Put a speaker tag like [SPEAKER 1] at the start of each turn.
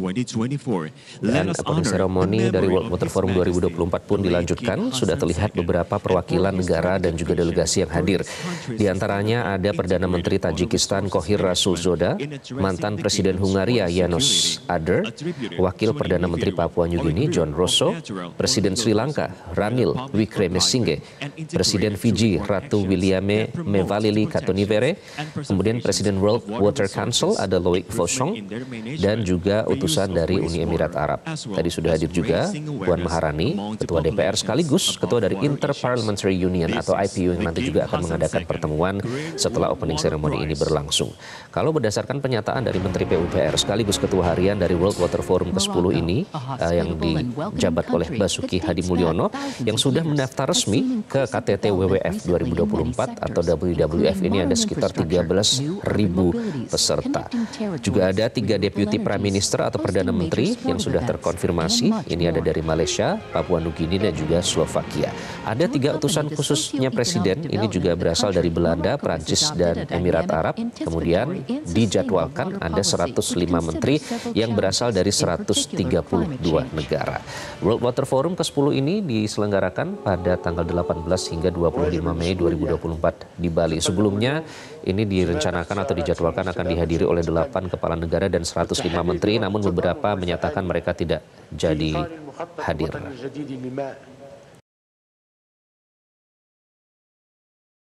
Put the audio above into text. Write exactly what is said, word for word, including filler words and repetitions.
[SPEAKER 1] Dan opening ceremony dari World Water Forum dua ribu dua puluh empat pun dilanjutkan. Sudah terlihat beberapa perwakilan negara dan juga delegasi yang hadir. Di antaranya ada Perdana Menteri Tajikistan Qohir Rasulzoda, mantan Presiden Hungaria János Áder, Wakil Perdana Menteri Papua New Guinea John Rosso, Presiden Sri Lanka Ranil Wickremesinghe, Presiden Fiji Ratu Williame Mevalili Katonivere, kemudian Presiden World Water Council ada Loic Fauchon, dan juga utusan dari Uni Emirat Arab. Tadi sudah hadir juga Puan Maharani, Ketua D P R sekaligus Ketua dari Inter-Parliamentary Union atau I P U yang nanti juga akan mengadakan pertemuan setelah opening ceremony ini berlangsung. Kalau berdasarkan pernyataan dari Menteri P U P R sekaligus Ketua Harian dari World Water Forum ke sepuluh ini uh, yang dijabat oleh Basuki Hadi Mulyono yang sudah mendaftar resmi ke K T T W W F dua ribu dua puluh empat atau W W F ini ada sekitar tiga belas ribu peserta. Juga ada tiga Deputy Prime Minister atau Perdana Menteri yang sudah terkonfirmasi. Ini ada dari Malaysia, Papua Nugini, dan juga Slovakia. Ada tiga utusan khususnya Presiden, ini juga berasal dari Belanda, Prancis, dan Emirat Arab. Kemudian dijadwalkan ada seratus lima menteri yang berasal dari seratus tiga puluh dua negara. World Water Forum ke sepuluh ini diselenggarakan pada tanggal delapan belas hingga dua puluh lima Mei dua ribu dua puluh empat di Bali. Sebelumnya ini direncanakan atau dijadwalkan akan dihadiri oleh delapan kepala negara dan seratus lima menteri, namun beberapa menyatakan mereka tidak jadi hadir.